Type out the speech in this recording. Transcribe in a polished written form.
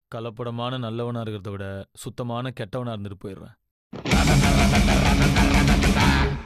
கலப்படமான நல்லவனா இருக்கிறத விட சுத்தமான கெட்டவனா இருந்துட்டு போயிடுறேன்.